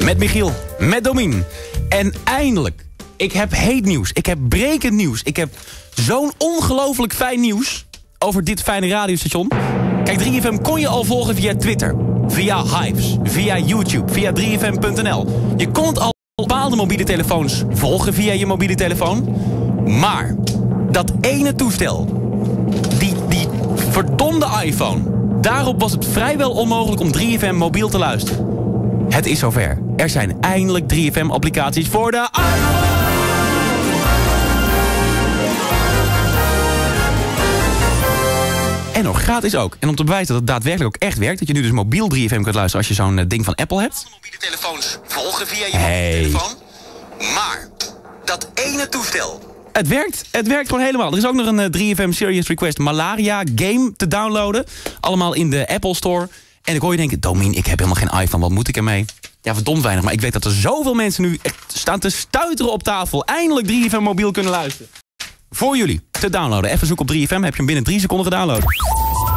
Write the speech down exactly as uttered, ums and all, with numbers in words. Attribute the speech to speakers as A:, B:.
A: Met Michiel, met Domien. En eindelijk, ik heb heet nieuws. Ik heb brekend nieuws. Ik heb zo'n ongelooflijk fijn nieuws over dit fijne radiostation. Kijk, drie F M kon je al volgen via Twitter, via Hives, via YouTube, via drie F M punt n l. Je kon het al bepaalde mobiele telefoons volgen via je mobiele telefoon. Maar dat ene toestel, die, die verdomde iPhone, daarop was het vrijwel onmogelijk om drie F M mobiel te luisteren. Het is zover. Er zijn eindelijk drie F M-applicaties voor de iPhone. En nog gratis ook. En om te bewijzen dat het daadwerkelijk ook echt werkt, dat je nu dus mobiel drie F M kunt luisteren als je zo'n uh, ding van Apple hebt. Alle mobiele telefoons volgen via je
B: Hey.
A: mobiele telefoon. Maar dat ene toestel, het werkt. Het werkt gewoon helemaal. Er is ook nog een uh, drie F M Serious Request Malaria game te downloaden. Allemaal in de Apple Store. En ik hoor je denken, Domien, ik heb helemaal geen iPhone, wat moet ik ermee? Ja, verdomd weinig, maar ik weet dat er zoveel mensen nu echt staan te stuiteren op tafel. Eindelijk drie F M mobiel kunnen luisteren. Voor jullie, te downloaden. Even zoek op drie F M, heb je hem binnen drie seconden gedownload.